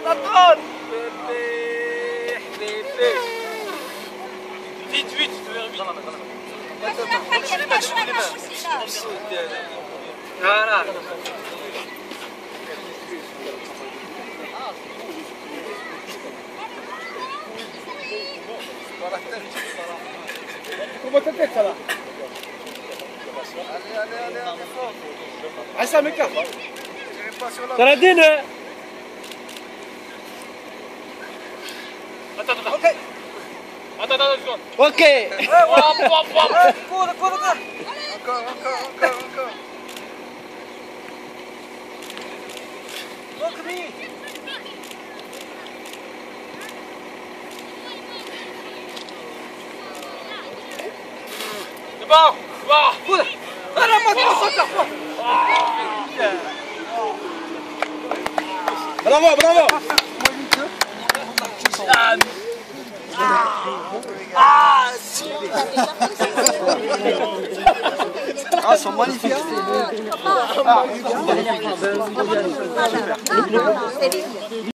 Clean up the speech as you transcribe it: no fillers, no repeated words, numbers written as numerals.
Attends. Bébé. Vite, vite, vite. Je les mains, je les mains. Voilà. Comment t'as fait ça là? Allez, fort. Aïssa, m'écarte. Saladine. Attends. Ok. Attends, une seconde. Ok. Cours. Encore. C'est bon. Bravo. Ils sont magnifiques. Non, c'est